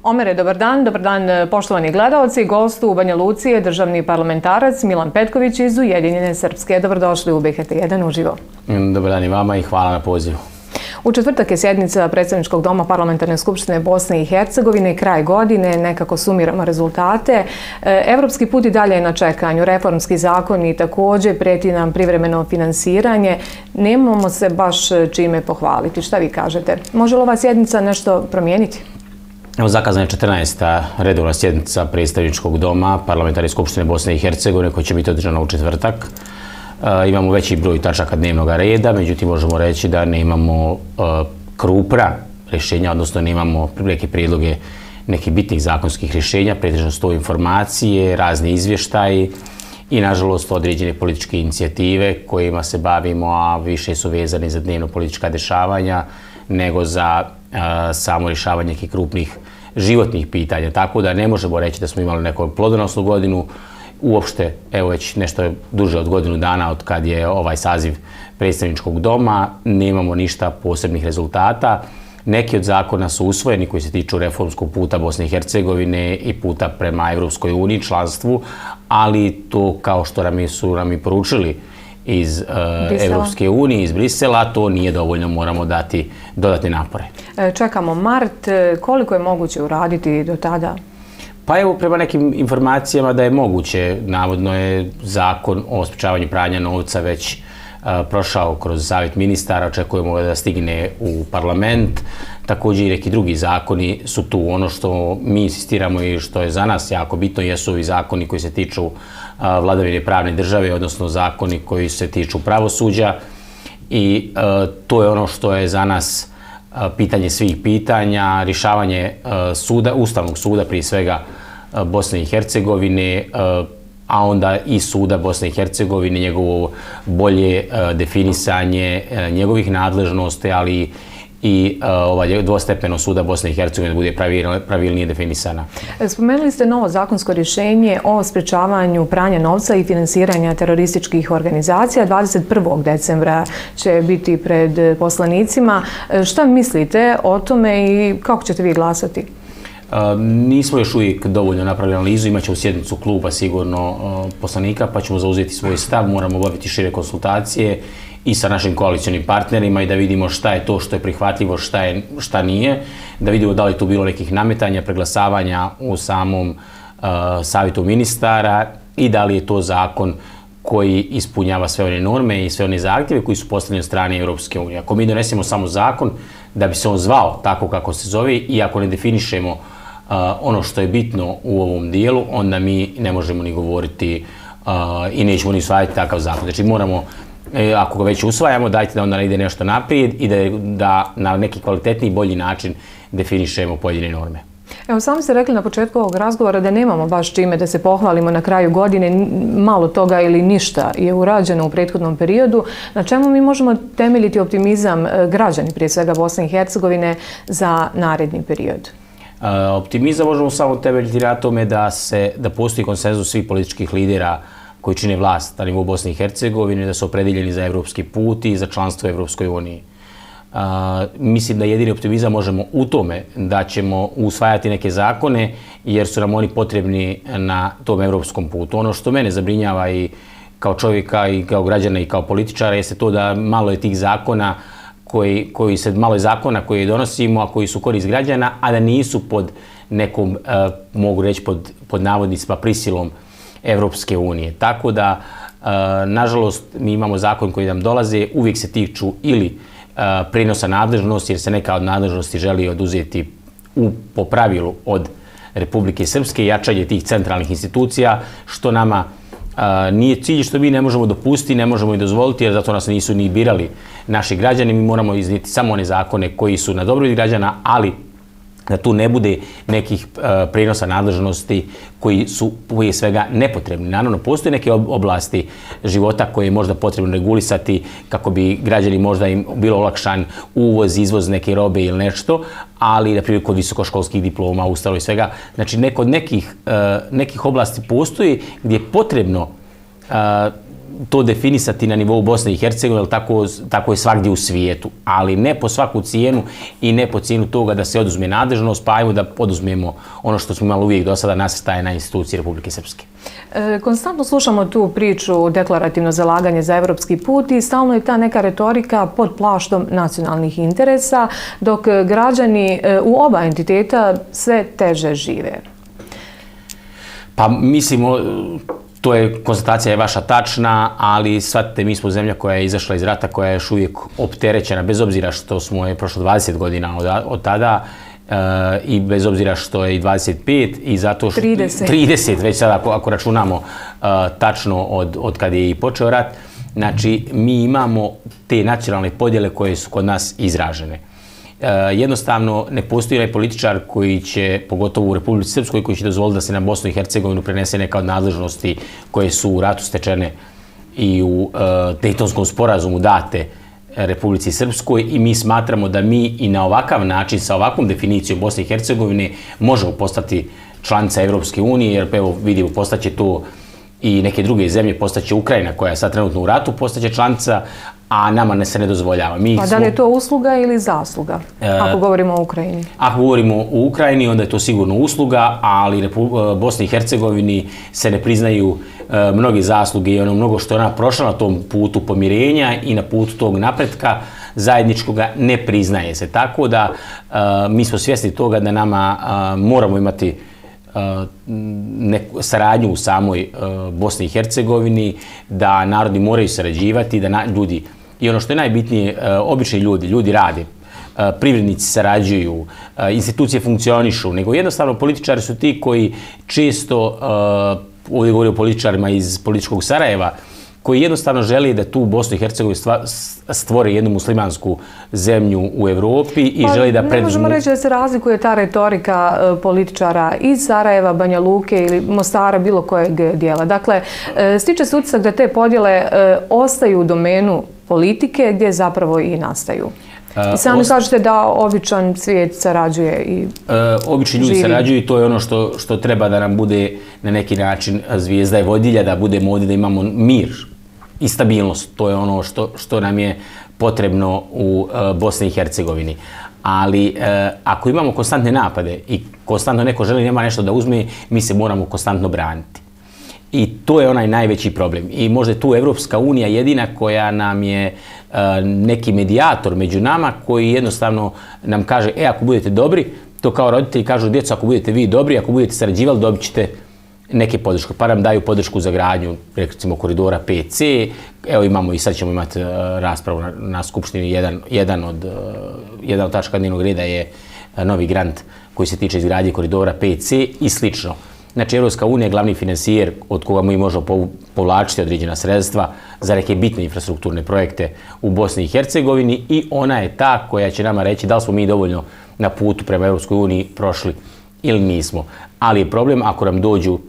Omere, dobar dan poštovani gledaoci. Gost u Banja Luci je državni parlamentarac Milan Petković iz Ujedinjene Srpske. Dobrodošli u BHT1 uživo. Dobar dan i vama i hvala na pozivu. U četvrtak je sjednica Predstavničkog doma Parlamentarne skupštine Bosne i Hercegovine, kraj godine, nekako sumiramo rezultate. Evropski put i dalje je na čekanju, reformski zakoni također, prijeti nam privremeno finansiranje. Nemamo se baš čime pohvaliti. Šta vi kažete? Može li ova sjednica nešto promijeniti? Evo, zakazana je 14. redovna sjednica Predstavničkog doma Parlamentarne skupštine Bosne i Hercegovine koja će biti održana u četvrtak. Imamo veći broj tačaka dnevnog reda, međutim možemo reći da nemamo krupna rješenja, odnosno nemamo neke prijedloge nekih bitnih zakonskih rješenja, pretežno su to informacije, razni izvještaji i nažalost određene političke inicijative kojima se bavimo, a više su vezani za dnevno politička dešavanja nego za samo rješavanje nekih krupnih životnih pitanja. Tako da ne možemo reći da smo imali neku plodonosnu godinu. Uopšte, evo već nešto duže od godinu dana od kad je ovaj saziv Predstavničkog doma, nemamo ništa posebnih rezultata. Neki od zakona su usvojeni koji se tiču reformskog puta Bosne i Hercegovine i puta prema Evropskoj uniji, članstvu, ali to kao što su nam i poručili iz Evropske unije, iz Brisela, to nije dovoljno, moramo dati dodatne napore. Čekamo mart, koliko je moguće uraditi do tada? Pa evo, prema nekim informacijama da je moguće, navodno je zakon o sprečavanju pranja novca već prošao kroz savjet ministara, očekujemo da stigne u parlament. Također i neki drugi zakoni su tu. Ono što mi insistiramo i što je za nas jako bitno jesu ovi zakoni koji se tiču vladavine pravne države, odnosno zakoni koji se tiču pravosuđa i to je ono što je za nas pitanje svih pitanja, rješavanje Ustavnog suda prije svega Bosne i Hercegovine, a onda i suda Bosne i Hercegovine, njegovo bolje definisanje njegovih nadležnosti, ali i dvostepeno suda Bosne i Hercegovine da bude pravilnije definisana. Spomenuli ste novo zakonsko rješenje o sprečavanju pranja novca i finansiranja terorističkih organizacija. 21. decembra će biti pred poslanicima. Šta mislite o tome i kako ćete vi glasati? Nismo još uvijek dovoljno napravili analizu, imat ćemo sjednicu kluba sigurno poslanika pa ćemo zauzeti svoj stav, moramo obaviti šire konsultacije i sa našim koalicionim partnerima i da vidimo šta je to što je prihvatljivo, šta nije, da vidimo da li je tu bilo nekih nametanja, preglasavanja u samom savjetu ministara i da li je to zakon koji ispunjava sve one norme i sve one zahtjeve koji su postavljeni od strane Europske unije. Ako mi donesemo samo zakon da bi se on zvao tako kako se zove i ako ne definišemo ono što je bitno u ovom dijelu, onda mi ne možemo ni govoriti i nećemo ni usvajati takav zakon. Znači moramo, ako ga već usvajamo, dajte da onda ide nešto naprijed i da na neki kvalitetniji i bolji način definišemo pojedine norme. Evo, sami ste rekli na početku ovog razgovora da nemamo baš čime da se pohvalimo na kraju godine, malo toga ili ništa je urađeno u prethodnom periodu. Na čemu mi možemo temeljiti optimizam građani, prije svega Bosne i Hercegovine, za naredni period? Optimizam možemo samo temeljiti na tome da postoji konsenzus svih političkih lidera koji čine vlast na nivou Bosne i Hercegovine, da su opredeljeni za evropski put i za članstvo u Evropskoj uniji. Mislim da jedini optimizam možemo u tome da ćemo usvajati neke zakone jer su nam oni potrebni na tom evropskom putu. Ono što mene zabrinjava i kao čovjeka i kao građana i kao političara jeste to da malo je tih zakona malo je zakona koje donosimo, a koji su korist građana, a da nisu pod nekom, mogu reći pod navodnicima, prisilom Evropske unije. Tako da, nažalost, mi imamo zakon koji nam dolaze, uvijek se tiču ili prenosa nadležnosti, jer se neka od nadležnosti želi oduzeti po pravilu od Republike Srpske, jačanje tih centralnih institucija, što nama nije cilj, što mi ne možemo dopustiti, ne možemo i dozvoliti, jer zato nas nisu ni birali naši građani. Mi moramo iznijeti samo one zakone koji su na dobrobit građana, ali da tu ne bude nekih prenosa nadležnosti koji su prije svega nepotrebni. Naravno, postoje neke oblasti života koje je možda potrebno regulisati kako bi građani možda im bilo olakšan uvoz, izvoz neke robe ili nešto, ali, na primjer, kod visokoškolskih diploma, ustalo i svega. Znači, nekih oblasti postoji gdje je potrebno to definisati na nivou Bosne i Hercegovine, ali tako je svagdje u svijetu. Ali ne po svaku cijenu i ne po cijenu toga da se oduzme nadležnost, pa ajmo da oduzmemo ono što smo imali uvijek do sada nasrtaje na institucije Republike Srpske. Konstantno slušamo tu priču, deklarativno zalaganje za evropski put i stalno je ta neka retorika pod plaštom nacionalnih interesa, dok građani u oba entiteta sve teže žive. Pa mislimo, konstatacija je vaša tačna, ali shvatite, mi smo zemlja koja je izašla iz rata, koja je još uvijek opterećena, bez obzira što smo je prošlo 20 godina od tada, i bez obzira što je i 25 i zato što 30 već sada ako računamo tačno od kad je i počeo rat. Znači, mi imamo te nacionalne podjele koje su kod nas izražene. Jednostavno ne postoji onaj političar koji će, pogotovo u Republici Srpskoj, koji će dozvoliti da se na Bosnu i Hercegovinu prenese neka od nadležnosti koje su u ratu stečene i u Dejtonskom sporazumu date Republici Srpskoj, i mi smatramo da mi i na ovakav način, sa ovakvom definicijom Bosne i Hercegovine, možemo postati članica Evropske unije, jer evo vidimo, postaće to i neke druge zemlje, postaće Ukrajina koja je sad trenutno u ratu, postaće članica, a nama se ne dozvoljava. Pa da li je to usluga ili zasluga, ako govorimo o Ukrajini? Ako govorimo o Ukrajini, onda je to sigurno usluga, ali Bosni i Hercegovini se ne priznaju mnoge zasluge i ono mnogo što je ona prošla na tom putu pomirenja i na putu tog napretka zajedničkoga ne priznaje se. Tako da mi smo svjesni toga da nama moramo imati saradnju u samoj Bosni i Hercegovini, da narodi moraju sarađivati, da ljudi, i ono što je najbitnije, obični ljudi rade, privrednici sarađuju, institucije funkcionišu, nego jednostavno političari su ti koji često, ovdje govorim o političarima iz političkog Sarajeva, koji jednostavno želi da tu Bosnu i Hercegovinu stvore jednu muslimansku zemlju u Evropi i želi da preduzmu... Ne možemo reći da se razlikuje ta retorika političara iz Sarajeva, Banja Luke ili Mostara, bilo kojeg dijela. Dakle, stiče se utisak da te podjele ostaju u domenu politike gdje zapravo i nastaju. I sami kažete da običan svijet sarađuje i živi. Obični ljudi sarađuju i to je ono što treba da nam bude na neki način zvijezda i vodilja, da budemo ovdje, da imamo mir i stabilnost. To je ono što nam je potrebno u Bosni i Hercegovini. Ali ako imamo konstantne napade i konstantno neko želi nema nešto da uzme, mi se moramo konstantno braniti. I to je onaj najveći problem. I možda je tu Evropska unija jedina koja nam je neki medijator među nama, koji jednostavno nam kaže, ako budete dobri, to kao roditelji kažu djecu, ako budete vi dobri, ako budete sarađivali, dobit ćete neke podrške. Pa nam daju podršku za gradnju, recimo, koridora 5C. Evo imamo i sad ćemo imati raspravu na Skupštini. Jedan od tačaka dnevnog reda je novi grant koji se tiče izgradnje koridora 5C i slično. Znači, Evropska unija je glavni finansijer od koga mi možemo povlačiti određena sredstva za neke bitne infrastrukturne projekte u Bosni i Hercegovini, i ona je ta koja će nama reći da li smo mi dovoljno na putu prema Evropskoj uniji prošli ili nismo. Ali je problem ako nam dođu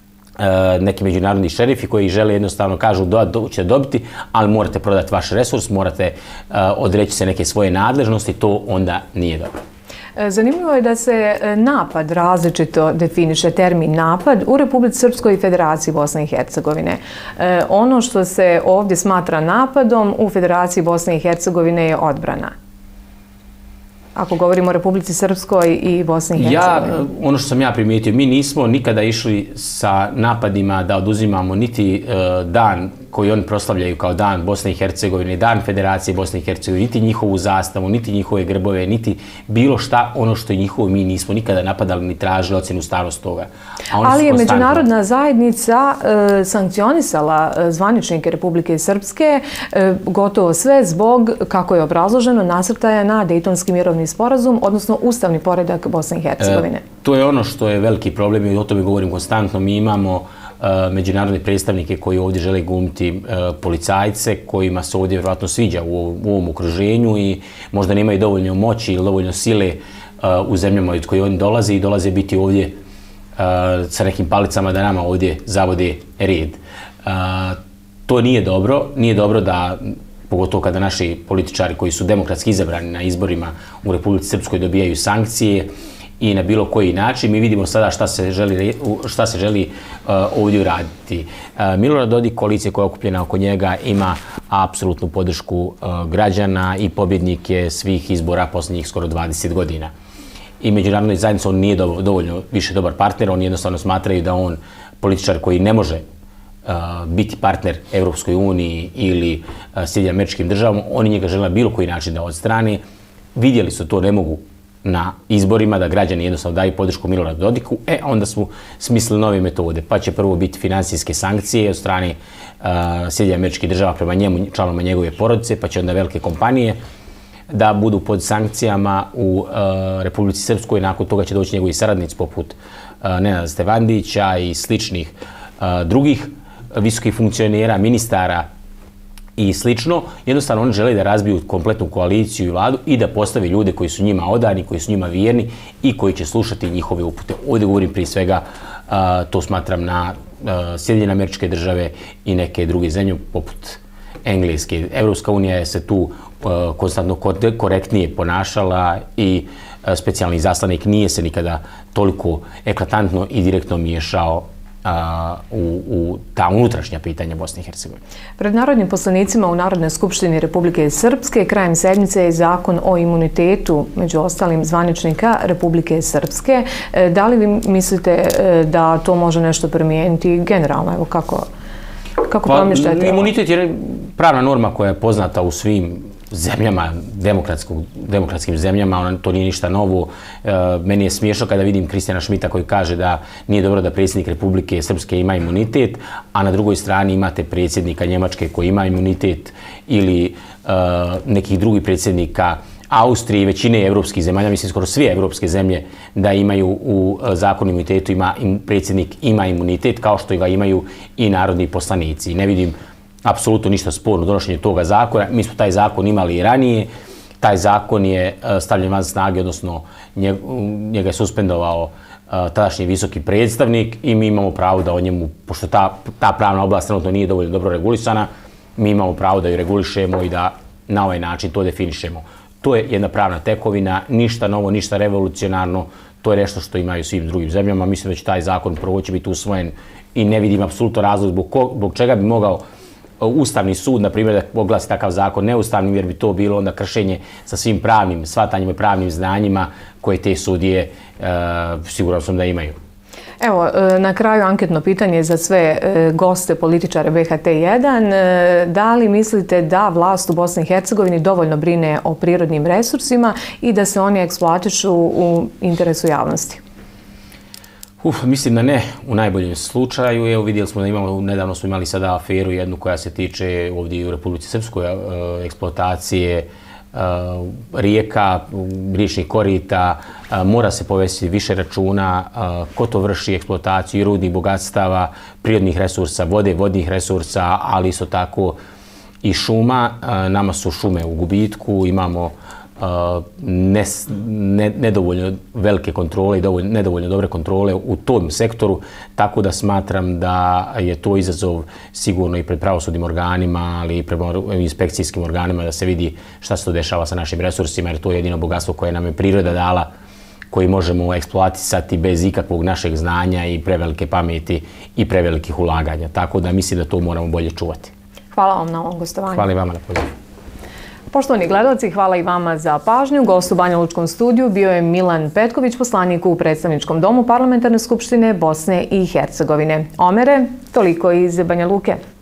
neki međunarodni šerifi koji žele jednostavno kažu da ćete dobiti, ali morate prodati vaš resurs, morate odreći se neke svoje nadležnosti, to onda nije dobro. Zanimljivo je da se napad različito definiše, termin napad, u Republici Srpskoj i Federaciji Bosne i Hercegovine. Ono što se ovdje smatra napadom u Federaciji Bosne i Hercegovine je odbrana. Ako govorimo o Republici Srpskoj i Bosni i Hercegovini. Ono što sam ja primijetio, mi nismo nikada išli sa napadima da oduzimamo niti dan koji oni proslavljaju kao dan Bosne i Hercegovine, dan Federacije Bosne i Hercegovine, niti njihovu zastavu, niti njihove grbove, niti bilo šta, ono što je njihovo, mi nismo nikada napadali ni tražili ocjenu ustavnosti toga. Ali je međunarodna zajednica sankcionisala zvaničnike Republike Srpske gotovo sve zbog, kako je obrazloženo, nasrtaja na Dejtonski mirovni sporazum, odnosno ustavni poredak Bosne i Hercegovine. To je ono što je veliki problem i o tome govorim konstantno. Mi imamo međunarodne predstavnike koji ovdje žele glumiti policajce, kojima se ovdje vjerojatno sviđa u ovom okruženju i možda nemaju dovoljno moći ili dovoljno sile u zemljama od koje oni dolaze i dolaze biti ovdje sa nekim palicama da nama ovdje zavode red. To nije dobro. Nije dobro da, pogotovo kada naši političari koji su demokratski izabrani na izborima u Republici Srpskoj dobijaju sankcije i na bilo koji način. Mi vidimo sada šta se želi ovdje uraditi. Milorad Dodik, koalicija koja je okupljena oko njega, ima apsolutnu podršku građana i pobjednik je svih izbora posljednjih skoro 20 godina. I međunarodnoj zajednici on nije dovoljno više dobar partner, oni jednostavno smatraju da on političar koji ne može biti partner Evropskoj uniji ili Sjedinjenim Američkim Državama, oni njega žele na bilo koji način da odstrane. Vidjeli su to ne mogu na izborima, da građani jednostavno daju podršku Miloradu Dodiku, onda su smislili nove metode. Pa će prvo biti financijske sankcije od strane Sjedinjenih Američkih Država prema njemu, članovima njegove porodice, pa će onda velike kompanije da budu pod sankcijama u Republici Srpskoj. Nakon toga će doći njegovi saradnici poput Nenada Stevandića i sličnih drugih visokih funkcionera, ministara i slično. Jednostavno oni žele da razbiju kompletnu koaliciju i vladu i da postave ljude koji su njima odani, koji su njima vjerni i koji će slušati njihove upute. Ovdje govorim prije svega, to smatram na Sjedinjene Američke Države i neke druge zemlje poput Engleske. Evropska unija se tu konstantno korektnije ponašala i specijalni izaslanik nije se nikada toliko eklatantno i direktno miješao u ta unutrašnja pitanja Bosne i Hercegovine. Pred narodnim poslanicima u Narodnoj skupštini Republike Srpske krajem sedmice je zakon o imunitetu, među ostalim zvaničnika Republike Srpske. Da li vi mislite da to može nešto promijeniti generalno? Evo kako promišljate? Imunitet je pravna norma koja je poznata u svim zemljama, demokratskim zemljama, to nije ništa novo. Meni je smiješno kada vidim Kristijana Šmita koji kaže da nije dobro da predsjednik Republike Srpske ima imunitet, a na drugoj strani imate predsjednika Njemačke koji ima imunitet ili nekih drugih predsjednika Austrije i većine evropskih zemalja, mislim skoro sve evropske zemlje, da imaju u zakonu imunitetu, predsjednik ima imunitet kao što ga imaju i narodni poslanici. Ne vidim apsolutno ništa sporno donošenje toga zakona. Mi smo taj zakon imali i ranije. Taj zakon je stavljen van snage, odnosno njega je suspendovao tadašnji visoki predstavnik i mi imamo pravo da o njemu, pošto ta pravna oblast trenutno nije dovoljno dobro regulisana, mi imamo pravo da ju regulišemo i da na ovaj način to definišemo. To je jedna pravna tekovina, ništa novo, ništa revolucionarno, to je nešto što imaju svim drugim zemljama. Mislim da će taj zakon prvo će biti usvojen i ne vidim apsolutno razlog zbog čega bi mogao Ustavni sud, na primjer, da oglasi takav zakon neustavnim, jer bi to bilo onda kršenje sa svim pravnim shvatanjima i pravnim znanjima koje te sudije siguran sam da imaju. Evo, na kraju anketno pitanje za sve goste političare BHT1. Da li mislite da vlast u Bosni i Hercegovini dovoljno brine o prirodnim resursima i da se oni eksploatišu u interesu javnosti? Mislim da ne u najboljem slučaju. Evo vidjeli smo da nedavno smo imali sada aferu jednu koja se tiče ovdje u Republici Srpskoj eksploatacije rijeka, riječnih korita. Mora se povesti više računa ko to vrši eksploataciju i rudnih bogatstava, prirodnih resursa, vode, vodnih resursa, ali isto tako i šuma. Nama su šume u gubitku, imamo nedovoljno velike kontrole i nedovoljno dobre kontrole u tom sektoru, tako da smatram da je to izazov sigurno i pred pravosudnim organima, ali i pred inspekcijskim organima da se vidi šta se to dešava sa našim resursima, jer to je jedino bogatstvo koje nam je priroda dala, koji možemo eksploatisati bez ikakvog našeg znanja i prevelike pameti i prevelikih ulaganja. Tako da mislim da to moramo bolje čuvati. Hvala vam na ovom gostovanju. Hvala i vama na pozivu. Poštovani gledalci, hvala i vama za pažnju. Gost u Banja Lučkom studiju bio je Milan Petković, poslanik u Predstavničkom domu Parlamentarne skupštine Bosne i Hercegovine. Omere, toliko iz Banja Luke.